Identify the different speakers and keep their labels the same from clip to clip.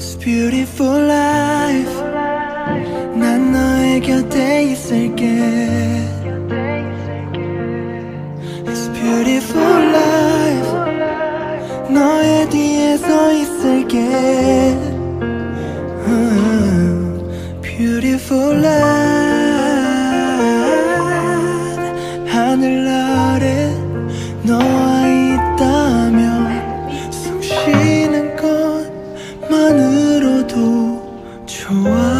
Speaker 1: beautiful life. 난 너의 곁에 있을게. It's beautiful life. 너의 뒤에 서 있을게. Beautiful life. 하늘 아래 너와 있다면 숨 쉬는 것만으로도 좋아.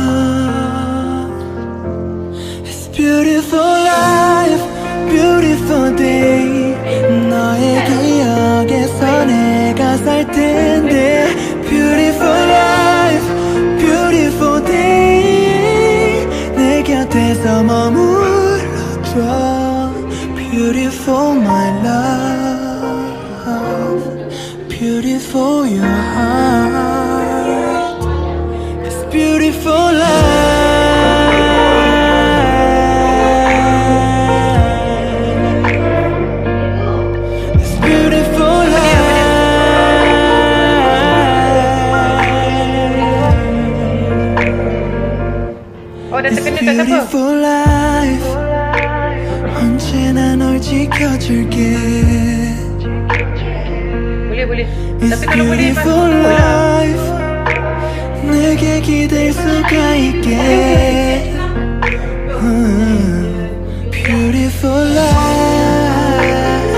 Speaker 1: It's beautiful life, beautiful day. 너의 기억에서 내가 살 텐데. Beautiful life, beautiful day. 내 곁에서 머물러줘. Beautiful my love, beautiful your heart. It's beautiful life. It's beautiful
Speaker 2: life. Oh, dah terkena tak apa?
Speaker 1: Beautiful life. 언제나 널 지켜줄게.
Speaker 2: boleh.
Speaker 1: It's
Speaker 2: Tapi kalau boleh
Speaker 1: beautiful life. 내게 기댈 수가 있게. Beautiful life.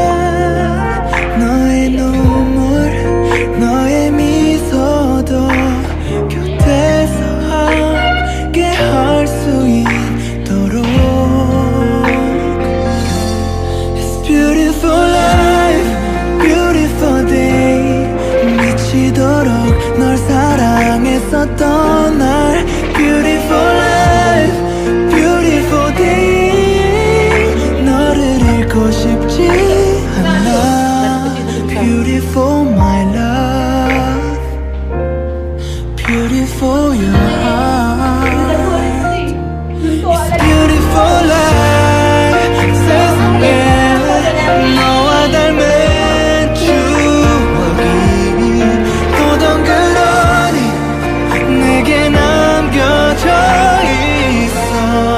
Speaker 1: 너의 눈물, 너의 미소도 곁에서 함께 할 수 있도록. Beautiful life, beautiful day. 미치도록 널 사랑했었던 날. Beautiful life, beautiful day. 너를 잃고 싶지 않아. Beautiful my love, beautiful your heart. It's beautiful life. 세상에 너와 닮은 추억이 또 덩그러니 내게 남겨져 있어.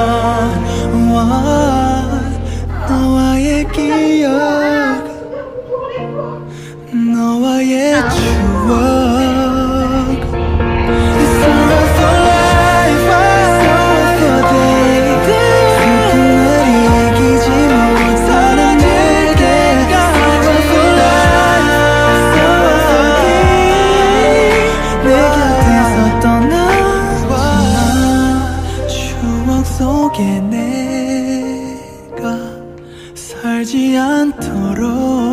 Speaker 1: 너와의 기억, 너와의 추억. It's beautiful life, beautiful day. 슬픈 날 이기지 못하는 내게. Beautiful life, beautiful day. 내 곁에서 떠나지마. 추억 속에 내가 살지 않도록.